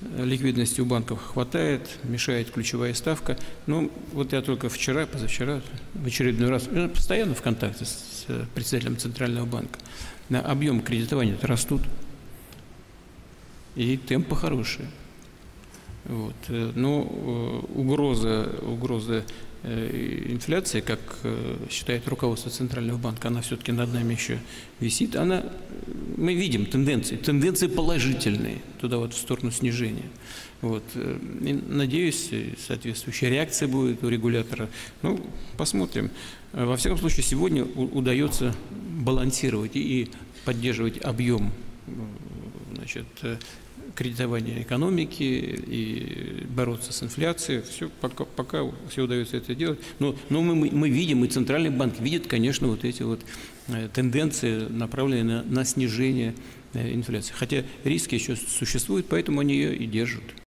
ликвидности у банков хватает, мешает ключевая ставка. Ну, вот я только вчера, позавчера, в очередной раз, постоянно в контакте с председателем Центрального банка. Объемы кредитования растут, и темпы хорошие. Вот. Но угроза инфляции, как считает руководство Центрального банка, она все-таки над нами еще висит. Мы видим тенденции положительные, туда вот в сторону снижения. Вот. И, надеюсь, соответствующая реакция будет у регулятора. Ну, посмотрим. Во всяком случае, сегодня удается балансировать и поддерживать объем, значит, кредитования экономики и бороться с инфляцией. Пока все удается это делать. Но мы видим, и Центральный банк видит, конечно, вот эти вот тенденции, направленные на снижение инфляции. Хотя риски еще существуют, поэтому они ее и держат.